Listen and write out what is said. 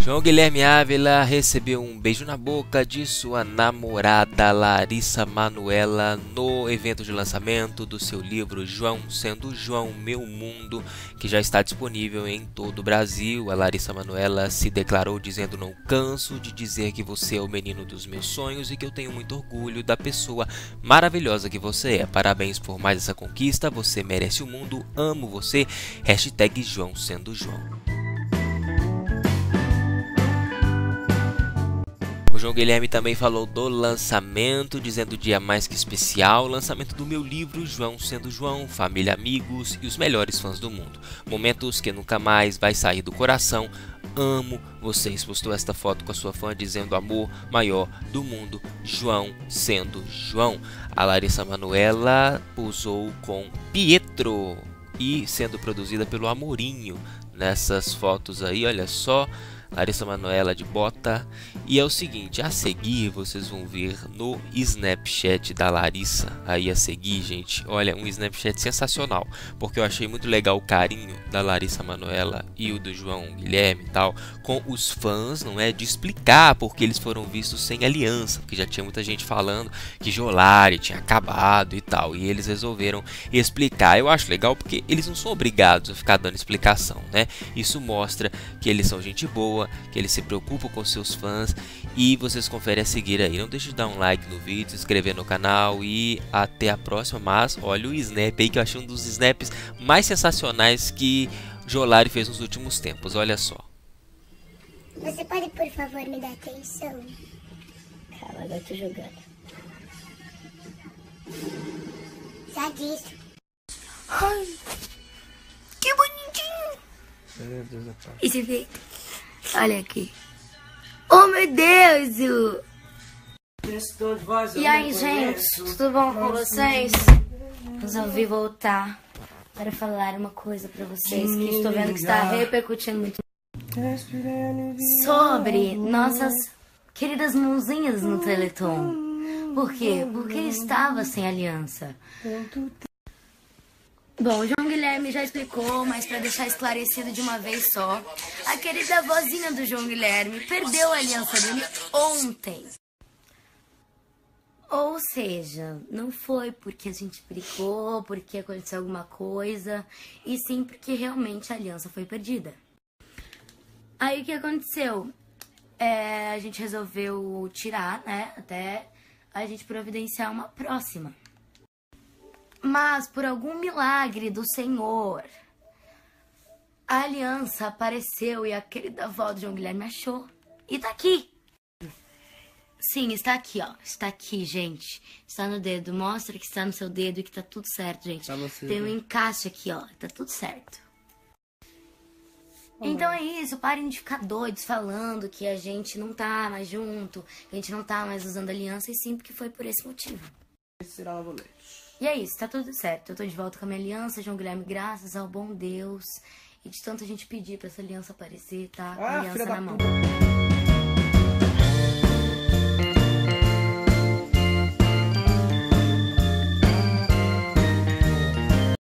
João Guilherme Ávila recebeu um beijo na boca de sua namorada Larissa Manoela no evento de lançamento do seu livro João Sendo João, Meu Mundo, que já está disponível em todo o Brasil. A Larissa Manoela se declarou dizendo: "Não canso de dizer que você é o menino dos meus sonhos e que eu tenho muito orgulho da pessoa maravilhosa que você é. Parabéns por mais essa conquista, você merece o mundo, amo você. Hashtag João Sendo João." O João Guilherme também falou do lançamento, dizendo: "Dia mais que especial, lançamento do meu livro João Sendo João, família, amigos e os melhores fãs do mundo. Momentos que nunca mais vai sair do coração. Amo vocês." Postou esta foto com a sua fã dizendo: "Amor maior do mundo, João Sendo João." A Larissa Manoela posou com Pietro e sendo produzida pelo Amorinho nessas fotos aí, olha só. Larissa Manoela de bota. E é o seguinte, a seguir vocês vão ver no Snapchat da Larissa. Aí a seguir, gente, olha, um Snapchat sensacional, porque eu achei muito legal o carinho da Larissa Manoela e o do João Guilherme e tal, com os fãs, não é? De explicar porque eles foram vistos sem aliança, porque já tinha muita gente falando que Jolari tinha acabado e tal, e eles resolveram explicar. Eu acho legal porque eles não são obrigados a ficar dando explicação, né? Isso mostra que eles são gente boa, que eles se preocupam com seus fãs, e vocês conferem a seguir aí. Não deixe de dar um like no vídeo, se inscrever no canal e até a próxima. Mas olha o snap aí, que eu achei um dos snaps mais sensacionais que Jolari fez nos últimos tempos, olha só. Você pode, por favor, me dar atenção? Calma, agora eu tô jogando. Já disse. Ai, que bonitinho! Esse efeito. Olha aqui. Oh, meu Deus! E aí, gente? Tudo bom com vocês? Resolvi voltar para falar uma coisa para vocês que estou vendo que está repercutindo muito sobre nossas queridas mãozinhas no Teleton. Por quê? Porque estava sem aliança. Bom, o João Guilherme já explicou, mas para deixar esclarecido de uma vez só, a querida vozinha do João Guilherme perdeu a aliança dele ontem. Ou seja, não foi porque a gente brigou, porque aconteceu alguma coisa, e sim porque realmente a aliança foi perdida. Aí o que aconteceu? A gente resolveu tirar, né, até a gente providenciar uma próxima. Mas, por algum milagre do Senhor, a aliança apareceu e a querida avó do João Guilherme achou. E tá aqui. Sim, está aqui, ó. Está aqui, gente. Está no dedo. Mostra que está no seu dedo e que tá tudo certo, gente. Tem um encaixe aqui, ó. Tá tudo certo. Então é isso. Parem de ficar doidos falando que a gente não tá mais junto, que a gente não tá mais usando aliança, e sim porque foi por esse motivo. E é isso, tá tudo certo. Eu tô de volta com a minha aliança, João Guilherme, graças ao bom Deus. E de tanto a gente pedir pra essa aliança aparecer, tá? Com a aliança na mão.